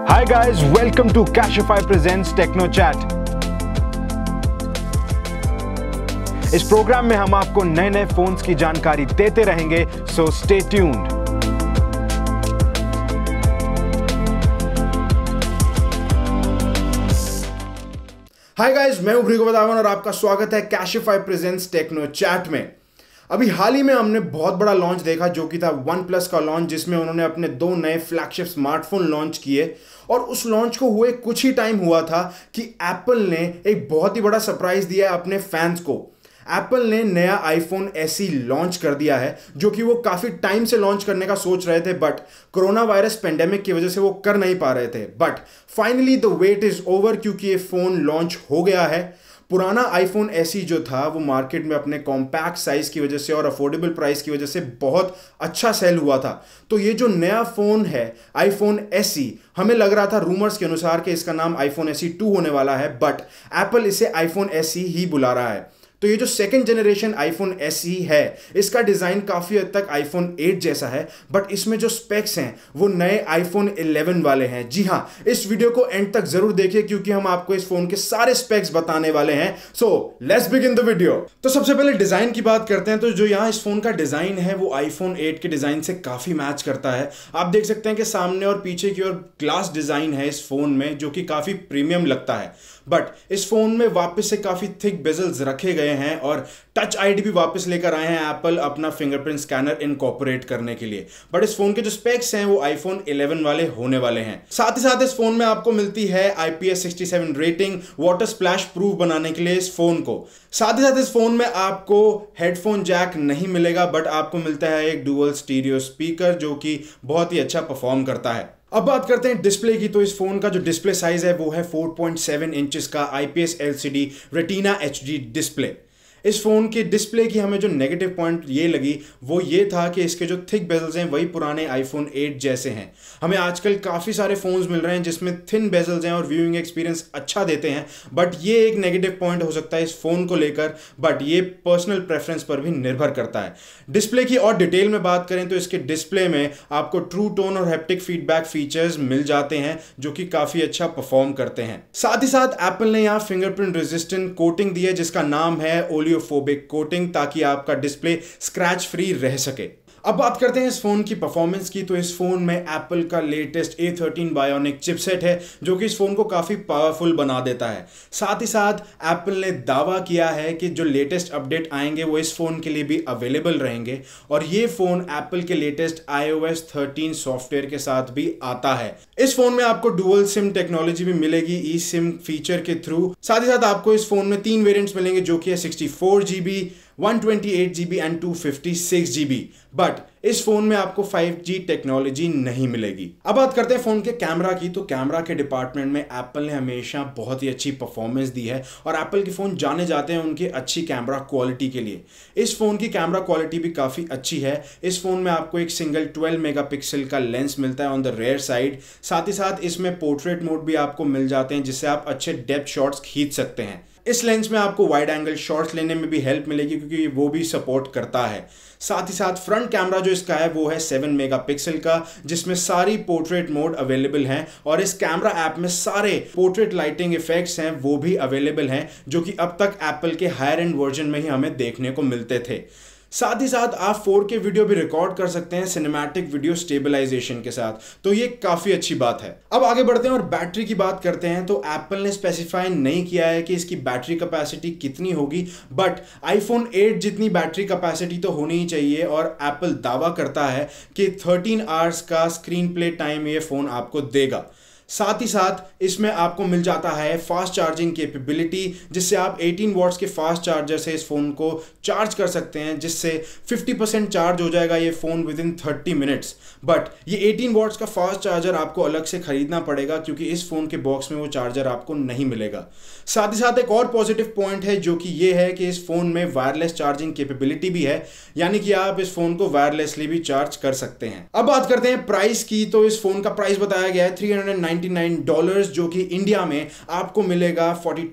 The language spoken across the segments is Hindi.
Hi guys, welcome to Cashify Presents Techno Chat. इस प्रोग्राम में हम आपको नए नए फोन्स की जानकारी देते रहेंगे, so stay tuned. Hi guys, मैं हूं भृगु वदावन और आपका स्वागत है कैशिफाई प्रेजेंट्स टेक्नो चैट में. अभी हाल ही में हमने बहुत बड़ा लॉन्च देखा जो कि था OnePlus का लॉन्च, जिसमें उन्होंने अपने 2 नए फ्लैगशिप स्मार्टफोन लॉन्च किए. और उस लॉन्च को हुए कुछ ही टाइम हुआ था कि एप्पल ने एक बहुत ही बड़ा सरप्राइज दिया है अपने फैंस को. एप्पल ने नया आईफोन SE लॉन्च कर दिया है, जो कि वो काफी टाइम से लॉन्च करने का सोच रहे थे, बट कोरोना वायरस पेंडेमिक की वजह से वो कर नहीं पा रहे थे. But finally the wait is over, क्योंकि ये फोन लॉन्च हो गया है. पुराना आईफोन SE जो था वो मार्केट में अपने कॉम्पैक्ट साइज की वजह से और अफोर्डेबल प्राइस की वजह से बहुत अच्छा सेल हुआ था. तो ये जो नया फोन है आईफोन SE, हमें लग रहा था रूमर्स के अनुसार कि इसका नाम आईफोन SE 2 होने वाला है, बट एप्पल इसे आईफोन SE ही बुला रहा है. तो ये जो सेकंड जनरेशन आईफोन SE है, इसका डिजाइन काफी हद तक आईफोन 8 जैसा है, बट इसमें जो स्पेक्स हैं वो नए आईफोन 11 वाले हैं. जी हां, इस वीडियो को एंड तक जरूर देखिए क्योंकि हम आपको इस फोन के सारे स्पेक्स बताने वाले हैं. So let's begin the video. तो सबसे पहले डिजाइन की बात करते हैं. तो जो यहाँ इस फोन का डिजाइन है वो आईफोन 8 के डिजाइन से काफी मैच करता है. आप देख सकते हैं कि सामने और पीछे की ओर ग्लास डिजाइन है इस फोन में, जो कि काफी प्रीमियम लगता है. बट इस फोन में वापस से काफी थिक बेजल्स रखे गए हैं और टच आईडी भी वापस लेकर आए हैं एप्पल अपना फिंगरप्रिंट स्कैनर इनकॉर्पोरेट करने के लिए. बट इस फोन के जो स्पेक्स हैं वो आईफोन 11 वाले होने वाले हैं. साथ ही साथ इस फोन में आपको मिलती है IPS 67 rating water splash proof बनाने के लिए इस फोन को. साथ ही साथ इस फोन में आपको हेडफोन जैक नहीं मिलेगा, बट आपको मिलता है एक डुअल स्टीरियो स्पीकर जो कि बहुत ही अच्छा परफॉर्म करता है. अब बात करते हैं डिस्प्ले की. तो इस फोन का जो डिस्प्ले साइज है वो है 4.7 इंचेस का IPS LCD retina HD display. इस फोन के डिस्प्ले की हमें जो नेगेटिव पॉइंट ये लगी वो ये था कि इसके जो थिक बेजल्स हैं वही पुराने आईफोन 8 जैसे हैं. हमें आजकल काफ़ी सारे फोन्स मिल रहे हैं जिसमें थिन बेजल्स हैं और व्यूइंग एक्सपीरियंस अच्छा देते हैं, बट ये एक नेगेटिव पॉइंट हो सकता है इस फोन को लेकर, बट ये पर्सनल प्रेफरेंस पर भी निर्भर करता है. डिस्प्ले की और डिटेल में बात करें तो इसके डिस्प्ले में आपको ट्रू टोन और हैप्टिक फीडबैक फीचर्स मिल जाते हैं जो कि काफ़ी अच्छा परफॉर्म करते हैं. साथ ही साथ एप्पल ने यहाँ फिंगरप्रिंट रेजिस्टेंट कोटिंग दी है जिसका नाम है ओलियोफोबिक कोटिंग, ताकि आपका डिस्प्ले स्क्रैच फ्री रह सके. अब बात करते हैं इस फोन की परफॉर्मेंस की. तो इस फोन में एप्पल का लेटेस्ट A13 बायोनिक चिपसेट है जो कि इस फोन को काफी पावरफुल बना देता है. साथ ही साथ एप्पल ने दावा किया है कि जो लेटेस्ट अपडेट आएंगे वो इस फोन के लिए भी अवेलेबल रहेंगे, और ये फोन एप्पल के लेटेस्ट iOS 13 सॉफ्टवेयर के साथ भी आता है. इस फोन में आपको डुअल सिम टेक्नोलॉजी भी मिलेगी eSIM फीचर के थ्रू. साथ ही साथ आपको इस फोन में 3 वेरिएंट्स मिलेंगे जो कि है 64GB, 128GB and 256GB. But इस फोन में आपको 5G टेक्नोलॉजी नहीं मिलेगी. अब बात करते हैं फोन के कैमरा की. तो कैमरा के डिपार्टमेंट में एप्पल ने हमेशा बहुत ही अच्छी परफॉर्मेंस दी है और एप्पल के फोन जाने जाते हैं उनकी अच्छी कैमरा क्वालिटी के लिए. इस फोन की कैमरा क्वालिटी भी काफी अच्छी है. इस फोन में आपको एक सिंगल 12 मेगापिक्सल का लेंस मिलता है ऑन द रेयर साइड. साथ ही साथ इसमें पोर्ट्रेट मोड भी आपको मिल जाते हैं जिससे आप अच्छे डेप्थ शॉट्स खींच सकते हैं. इस लेंस में आपको वाइड एंगल शॉट्स लेने में भी हेल्प मिलेगी क्योंकि वो भी सपोर्ट करता है. साथ ही साथ फ्रंट कैमरा जो इसका है वो है 7 मेगापिक्सल का, जिसमें सारी पोर्ट्रेट मोड अवेलेबल हैं, और इस कैमरा ऐप में सारे पोर्ट्रेट लाइटिंग इफेक्ट्स हैं वो भी अवेलेबल हैं जो कि अब तक एप्पल के हायर एंड वर्जन में ही हमें देखने को मिलते थे. साथ ही साथ आप 4K वीडियो भी रिकॉर्ड कर सकते हैं सिनेमैटिक वीडियो स्टेबलाइजेशन के साथ, तो ये काफी अच्छी बात है. अब आगे बढ़ते हैं और बैटरी की बात करते हैं. तो एप्पल ने स्पेसिफाई नहीं किया है कि इसकी बैटरी कैपेसिटी कितनी होगी, बट आईफोन 8 जितनी बैटरी कैपेसिटी तो होनी ही चाहिए, और एप्पल दावा करता है कि 13 आवर्स का स्क्रीन प्ले टाइम ये फोन आपको देगा. साथ ही साथ इसमें आपको मिल जाता है फास्ट चार्जिंग कैपेबिलिटी, जिससे आप 18 वॉट्स के फास्ट चार्जर से इस फोन को चार्ज कर सकते हैं, जिससे 50% चार्ज हो जाएगा ये phone with in 30 minutes. But ये 18 वॉट्स का फास्ट चार्जर आपको अलग से खरीदना पड़ेगा क्योंकि इस फोन के बॉक्स में वो चार्जर आपको नहीं मिलेगा. साथ ही साथ एक और पॉजिटिव पॉइंट है जो कि ये है कि इस फोन में वायरलेस चार्जिंग कैपेबिलिटी भी है, यानी कि आप इस फोन को वायरलेसली भी चार्ज कर सकते हैं. अब बात करते हैं प्राइस की. तो इस फोन का प्राइस बताया गया है $399, जो कि इंडिया में आपको मिलेगा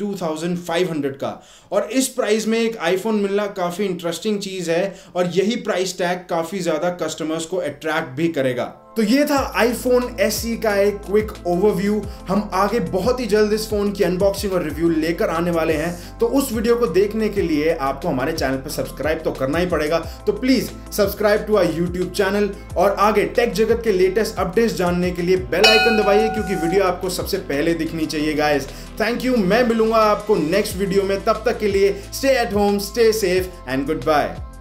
42,500 का. और इस प्राइस में एक आईफोन मिलना काफी इंटरेस्टिंग चीज है, और यही प्राइस टैग काफी ज्यादा कस्टमर्स को अट्रैक्ट भी करेगा. तो ये था iPhone SE का एक क्विक ओवरव्यू। हम आगे बहुत ही जल्द इस फोन की अनबॉक्सिंग और रिव्यू लेकर आने वाले हैं, तो उस वीडियो को देखने के लिए आपको हमारे चैनल पर सब्सक्राइब तो करना ही पड़ेगा। तो please subscribe to our YouTube channel और आगे टेक जगत के लेटेस्ट अपडेट्स जानने के लिए बेल आइकन दबाइए, क्योंकि वीडियो आपको सबसे पहले दिखनी चाहिए गाइस। थैंक यू, मैं मिलूंगा आपको नेक्स्ट वीडियो में। तब तक के लिए stay at home, stay safe and good bye.